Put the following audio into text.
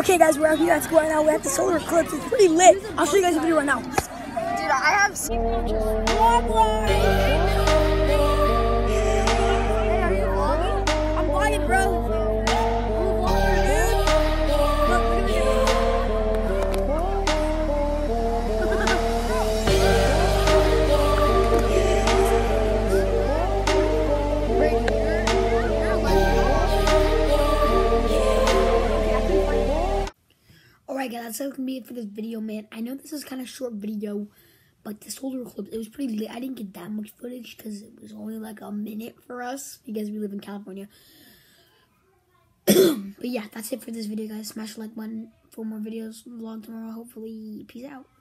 Okay, guys, we're out here at school right now. We're at the solar eclipse. It's pretty lit. I'll show you guys a video right now. Dude, I have seen just Hey, are you vlogging? I'm vlogging, bro. Alright guys, that's how it can be it for this video, man. I know this is kind of short video, but the solar eclipse, it was pretty lit. I didn't get that much footage because it was only like a minute for us because we live in California. But yeah, that's it for this video, guys. Smash the like button for more videos. Vlog tomorrow, hopefully. Peace out.